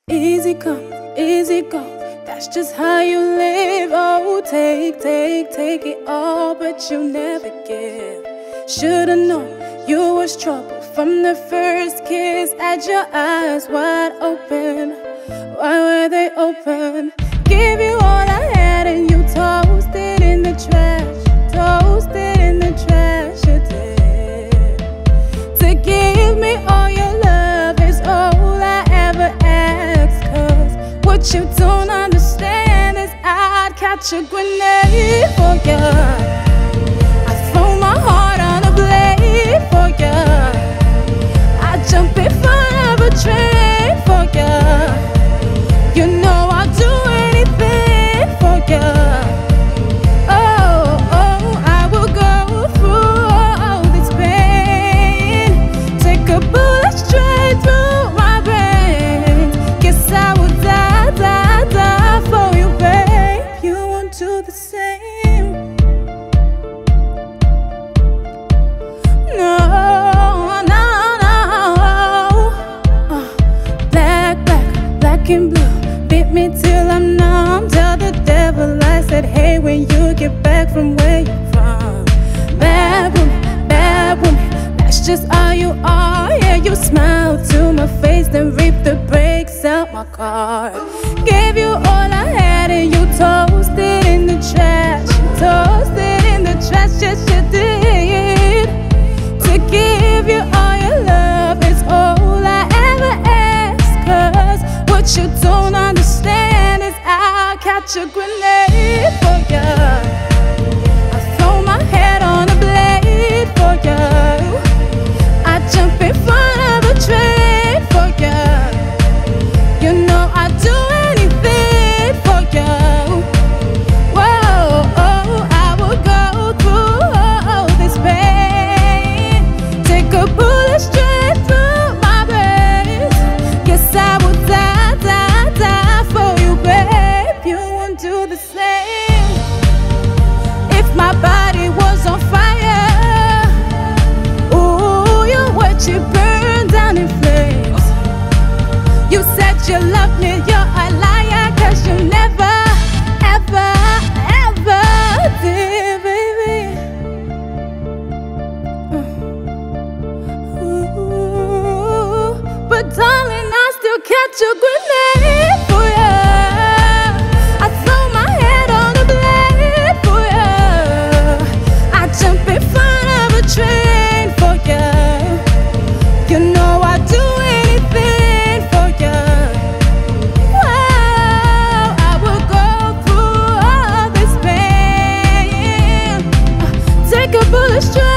Easy come, easy go, that's just how you live. Oh, take it all, but you never give. Should've known you was trouble from the first kiss. Had your eyes wide open, why were they open? Give you all I had and you tossed it in the trash. Tossed it in the trash, you did. To give me all your love is all I ever asked. Cause what you don't understand is I'd catch a grenade for ya. I'd throw my heart on a blade for ya. I'd jump in front of a train for ya. You know I'll do anything for ya. Oh, I will go through all this pain. Take a bullet straight through my brain. Guess I would die for you, babe. You won't do the same. No. Black and blue, beat me till I'm numb. Tell the devil I said hey when you get back from where you're from. Bad woman, that's just all you are. Yeah, you smile to my face, then reap the brakes out my car. Gave you all I had and you tossed it in the trash. Tossed it in the trash, yes you did. To give you all your love is all I ever ask. Cause what you don't understand is I'll catch a grenade for ya. I throw my head on a blade for ya. I jump in front of a train for ya. You know I'd do anything for ya. Whoa, I will go through all this pain. Take a bullet straight through my brains. Guess I would die for you, babe. You won't do the same. If my body was on fire, ooh, you watch it burn down in flames. You said you loved me, you're a liar. Cause you never, ever did, baby. Ooh, but darling, I still catch a grenade for ya. I throw my head on a blade for ya. I jump in front of a train for ya. You know I'd do anything for ya. Wow, I will go through all this pain. Take a bullet straight